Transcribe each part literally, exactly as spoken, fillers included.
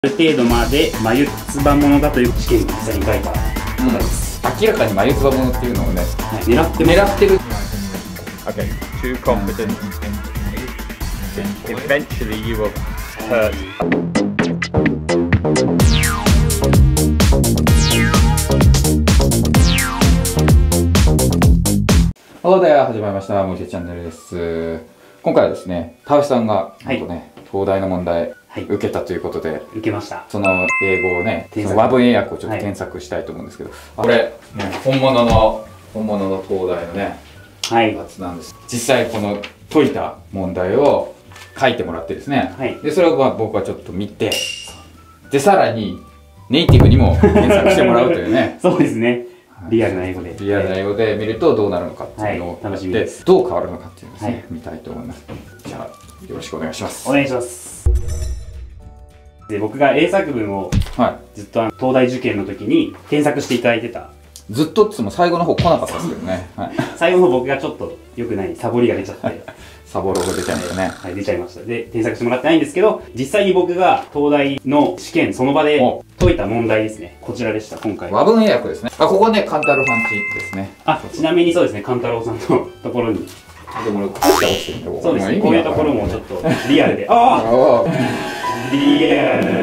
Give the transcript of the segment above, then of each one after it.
ある程度まで眉唾ものだという試験に実際に書いた答えです。 明らかに眉唾ものっていうのをね、 はい、狙って狙ってる。 Okay, too confident. Eventually you will hurt. Hello there! 始まりました。もういちチャンネルです。今回はですね、田内さんが、はい、なんとね、東大の問題、はい、受けたということで、 受けました。 その英語をね、その和文英訳をちょっと添削したいと思うんですけど、はい、これ、ね、本物の、本物の東大のね、はい、やつなんです。実際この解いた問題を書いてもらってですね、はい、で、それを僕はちょっと見て、で、さらにネイティブにも添削してもらうというね。 そうですね。リアルな英語で。 リアルな英語で見るとどうなるのかっていうのを、はい、楽しみです。どう変わるのかっていうのをですね、はい、見たいと思います。じゃあ、よろしくお願いします。 お願いします。で、僕が英作文をずっと東大受験の時に添削していただいてた。 ずっとっつも最後の方来なかったですけどね。はい、 最後の方僕がちょっと良くないサボりが出ちゃって。 サボロが出ちゃいましたね。 はい、出ちゃいました。で、添削してもらってないんですけど、実際に僕が東大の試験その場で解いた問題ですね。こちらでした、今回。 和文英訳ですね。あ、ここね、カンタロウさんちですね。 あ、ちなみにそうですね、カンタロウさんのところに。 でも、こうして落ちてるんで、 そうですね、こういうところもちょっとリアルで。ああリアル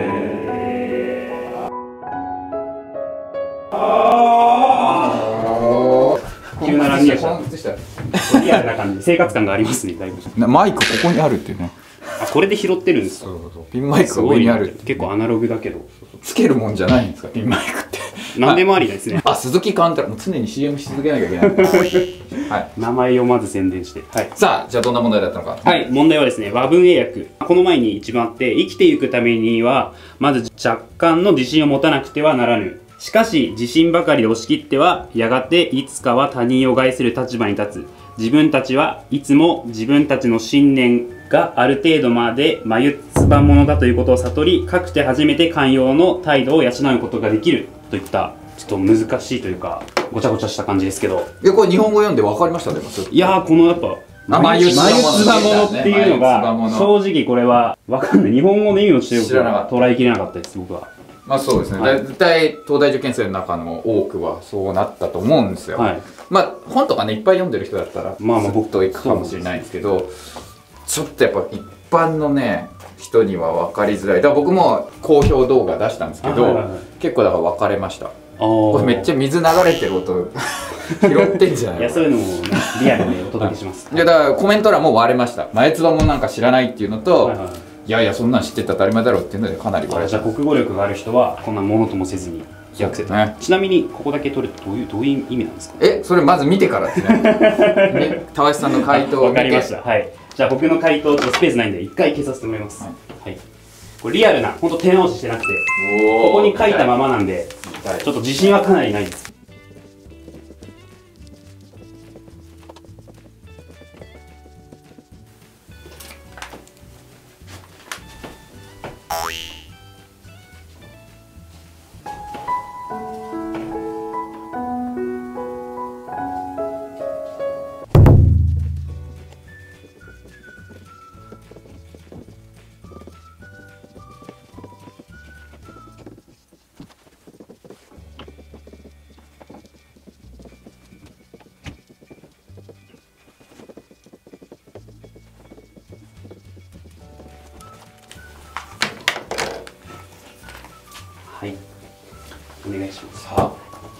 急な乱入者。リアルな感じ、生活感がありますね、だいぶ。 マイクここにあるっていうね。 あ、これで拾ってるんですか。 ピンマイクが上にある。 結構アナログだけど。 つけるもんじゃないんですか、ピンマイクって。 何でもありですね。 あ、鈴木貫太郎、もう常に シーエム し続けなきゃいけない。はい。 名前をまず宣伝して。はい。 さあ、じゃあどんな問題だったのか。 はい、問題はですね、和文英訳。この前に一番あって、生きていくためには、まず若干の自信を持たなくてはならぬ。しかし、自信ばかりで押し切っては、やがていつかは他人を害する立場に立つ。自分たちはいつも自分たちの信念がある程度まで眉唾ものだということを悟り、かくて初めて寛容の態度を養うことができるといった、ちょっと難しいというか、ごちゃごちゃした感じですけど。 いや、これ日本語読んで分かりましたね。 いやー、このやっぱ、眉唾ものっていうのが、正直これは分かんない。日本語の意味をしてよく捉えきれなかったです、僕は。まあそうですね、はい、絶対東大受験生の中の多くはそうなったと思うんですよ、はい、まあ本とかねいっぱい読んでる人だったらまあまあ僕といくかもしれないんですけど、ちょっとやっぱ一般のね人には分かりづらい。だから僕も好評動画出したんですけど、結構だから分かれました。これめっちゃ水流れてる音拾ってんじゃない。 いやそういうのも、ね、リアルでお届けします。 いやだからコメント欄も割れました。前つばもなんか知らないっていうのと、はいはい、いやいやそんなん知ってたら当たり前だろうっていうのでかなり割れた。 じゃあ国語力がある人はこんなものともせずに訳せた、ね、ちなみにここだけ取るとどういうどういう意味なんですか。 えそれまず見てからですね。ね田橋さんの回答を分かりました。はい、じゃあ僕の回答ちょっとスペースないんで一回消させてもらいます。はい、はい、これリアルな本当手直ししてなくてここに書いたままなんでちょっと自信はかなりないです。はい、お願いします。さあ、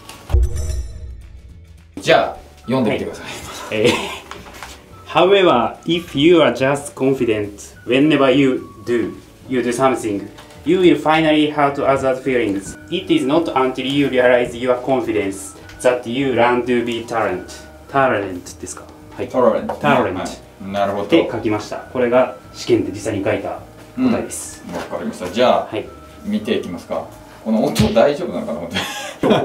じゃあ読んでみてください。 はい、えー、However, if you are just confident whenever you do, you do something, you will finally hurt others' feelings. It is not until you realize your confidence that you learn to be tolerant. Tolerant ですか。はい。 Tolerant。 Tolerant。 なるほど。 って書きました。これが試験で実際に書いた答えです。 わ、うん、かりました。じゃあ、はい、見ていきますか。この音大丈夫なのかなと思って。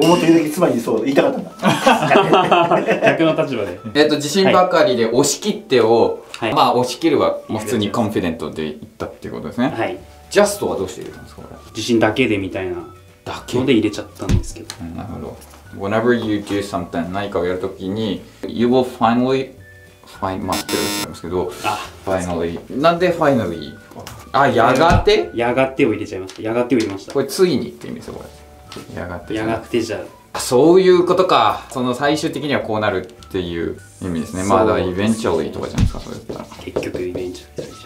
表的妻にそう言いたかったんだ。 逆の立場で。 えっと自信ばかりで押し切ってを、はい、まあ押し切るはもう普通にコンフィデントで言ったっていうことですね。はい。ジャストはどうして入れたんですかこれ。 自信だけでみたいなだけで入れちゃったんですけど。 うん、なるほど。Whenever you do something 何かをやるときに You will finally find まあってるんですけど。あ、finally なんで finally あ、やがてやがてを入れちゃいました。やがてを入れました。 これついにって意味ですよ、これ。やがて。 やがてじゃあ、そういうことか。その最終的にはこうなるっていう意味ですね。まだイベンチャリーとかじゃないですか、それだったら。 結局イベンチャリー。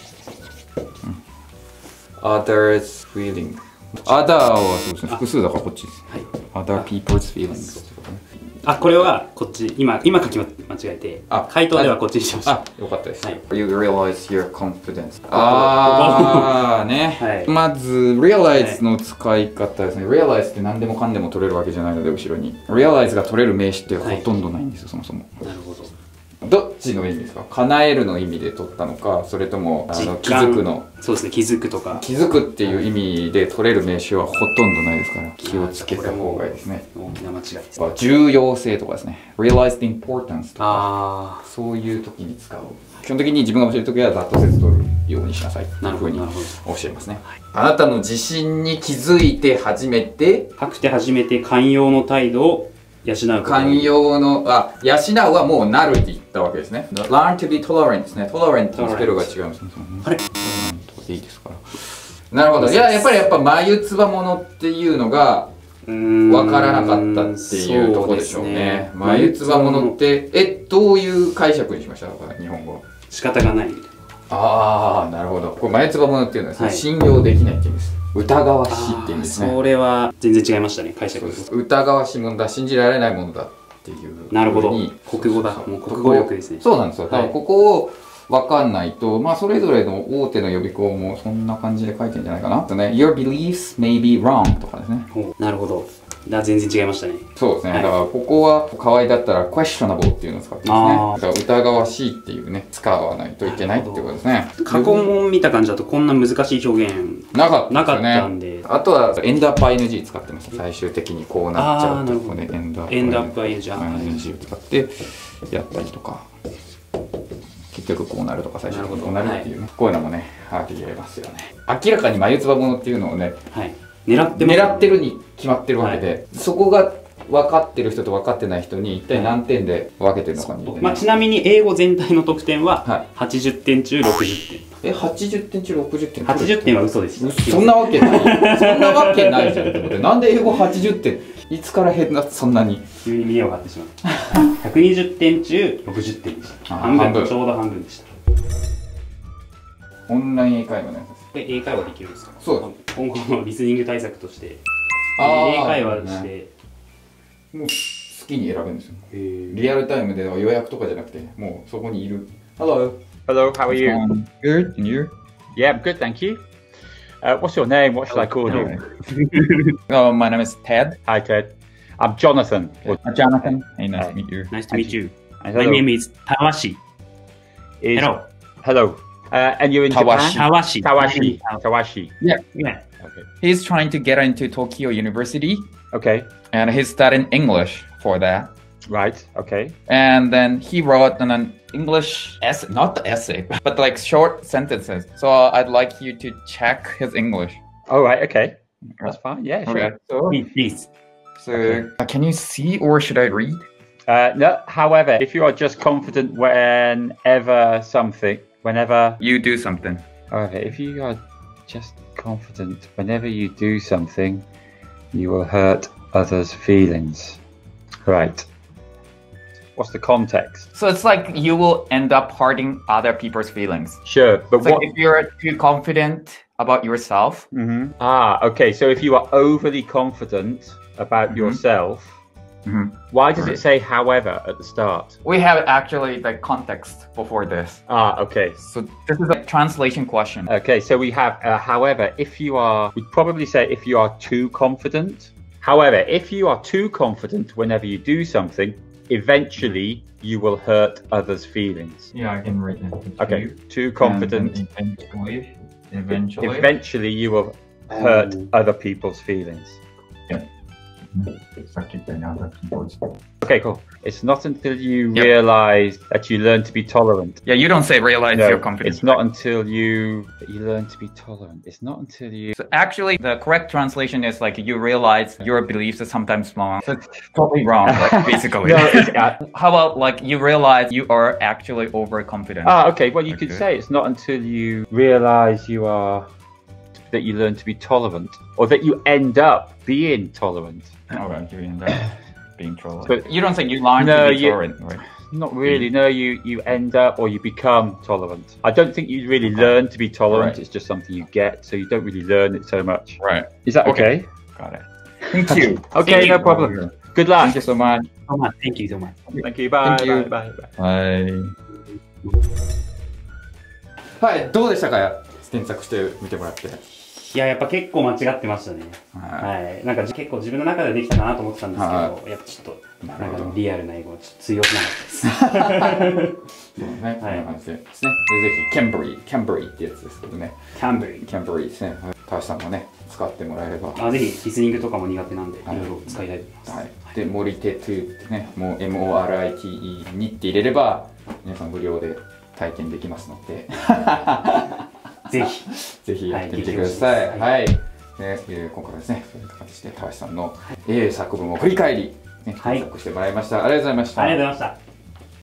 others feeling。other はそうですね、複数だからこっちです。はい。other people's feelings。 あ、これはこっち、今、今書き間違えて、あ、回答ではこっちにしました。 あ、よかったです。はい、you realize your confidence。あー、ね。はい、まず、realize の使い方ですね。realize って何でもかんでも取れるわけじゃないので、後ろに。realize が取れる名詞ってほとんどないんですよ、そもそも。なるほど。どっちの意味ですか？叶えるの意味で取ったのか、それともあの気づくの。 そうですね、気づくとか。 気づくっていう意味で取れる名詞はほとんどないですから、気をつけた方がいいですね。 大きな間違いです。 重要性とかですね。realize the importance とか、そういう時に使う。基本的に自分が教える時はざっと説取るようにしなさいというふうに教えますね。あなたの自信に気づいて初めて、 かくて初めて寛容の態度を養う。 寛容の、あ、養うはもうなるって言ったわけですね。learn to be tolerant ですね。tolerant のスペルが違いますね。 あれ？ いいですから。なるほど。いや、やっぱりやっぱ眉唾者っていうのが分からなかったっていうところでしょうね。眉唾者って、え、どういう解釈にしましたか、日本語。 仕方がない。 ああ、なるほど。これ眉唾者っていうのはですね、信用できないって意味です。疑わしいって意味ですね。 それは全然違いましたね、解釈。 疑わしいものだ、信じられないものだっていう。 なるほど。国語だ。もう国語力ですね。 そうなんですよ。だからここを分かんないと、まあそれぞれの大手の予備校もそんな感じで書いてるんじゃないかな。とね、Your beliefs may be wrong とかですね。 なるほど。だ全然違いましたね。 そうですね。だからここは河合だったら questionable っていうのを使ってますね。だから疑わしいっていうね、使わないといけないってことですね。 過去問見た感じだとこんな難しい表現なかったなかったんで。 あとはエンドアップ アイエヌジー 使ってました。最終的にこうなっちゃうとこね、エンドアップ アイエヌジー を使ってやったりとか。結局こうなるとか最初にこうなるっていうね、はい、こういうのもねありえますよね。明らかに眉唾者っていうのをね、はい、狙ってます、ね、狙ってるに決まってるわけで、はい、そこが分かってる人と分かってない人に一体何点で分けてるのかに、ね、 まあ、ちなみに英語全体の得点ははちじゅってん中ろくじゅってん。 え、はちじゅってん中ろくじゅってん？ はちじゅってんは嘘です。 そんなわけないそんなわけないじゃんってことで、なんで英語はちじゅってん、いつから変なそんなに急に見栄を張ってしまうひゃくにじゅってん中ろくじゅってんでした。半分、ちょうど半分でした。 オンライン英会話のやつです。 これ英会話できるんですか？ そうです。 今後のリスニング対策として英会話して、ね、 もう好きに選べるんですよ。リアルタイムで予約とかじゃなくて、もうそこにいる。Hello. Hello, how are you? Good, and you? Yeah, I'm good, thank you. Uh, what's your name? What should I call you? Oh, my name is Ted. Hi, Ted. I'm Jonathan. Uh, Jonathan. Hey, nice to meet you. Nice to meet you. My name is Tawashi. Hello. Hello. Uh, and you're in Tawashi. Japan? Tawashi. Tawashi. Tawashi. Yeah. Yeah. Okay. He's trying to get into Tokyo University. Okay. And he's studying English for that. Right. Okay. And then he wrote an English essay, not the essay, but like short sentences. So I'd like you to check his English. All right. Okay. That's fine. Yeah. Sure. Okay. So, please. So okay. Can you see or should I read? Uh, no. However, if you are just confident whenever something, whenever you do something. However, if you are just confident whenever you do something, you will hurt others' feelings. Right. What's the context? So it's like you will end up hurting other people's feelings. Sure, but so what if you're too confident about yourself? Mm-hmm. Ah, okay. So if you are overly confident about mm-hmm. yourself, mm-hmm. why does right. it say however at the start? We have actually the context before this. Ah, okay. So this is a translation question. Okay, so we have uh, however, if you are, we'd probably say if you are too confident. However, if you are too confident whenever you do something, eventually you will hurt others' feelings. Yeah, I can write that. Okay, too confident. Eventually, eventually. Eventually you will hurt um, other people's feelings. Yeah. Okay, cool. It's not until you yep. realize that you learn to be tolerant. Yeah, you don't say realize no, you're confident. It's not until you you learn to be tolerant. It's not until you... So actually, the correct translation is like you realize your beliefs are sometimes wrong. So it's totally wrong, like, basically. No, it's, uh, How about like you realize you are actually overconfident? Ah, okay. Well, you okay. could say it's not until you realize you are that you learn to be tolerant, or that you end up being tolerant. Alright, you end up being tolerant. But you don't think you learn no, to be you, tolerant, right? Not really. No, you you end up or you become tolerant. I don't think you really okay. learn to be tolerant. Right. It's just something you get, so you don't really learn it so much. Right. Is that okay? okay? Got it. Thank you. Okay, Thank no you. problem. Good luck. Thank you so much. So much. Thank you so much. Thank you. Bye. Thank you. Bye. Bye. Bye. はい、どうでしたか？検索してみてもらって。 いや、やっぱ結構間違ってましたね。はい。なんか結構自分の中でできたかなと思ってたんですけど、やっぱちょっと。なんかリアルな英語はちょっと通用しなかったです。 そうね、こんな感じですね。ぜひ、キャンブリー、キャンブリーってやつですけどね。 キャンブリー。 キャンブリーですね。高橋さんもね、使ってもらえれば。 あ、ぜひ、リスニングとかも苦手なんで、いろいろ使いたいと思います。 はい。で、モリテトゥってね、もう エムオーアールアイティーイー にって入れれば、皆さん無料で体験できますので。 ぜひ。 ぜひやってみてください。はい。ね、今回はですね、そういった形で高橋さんの英作文を振り返り、ね、検索してもらいました。ありがとうございました。 ありがとうございました。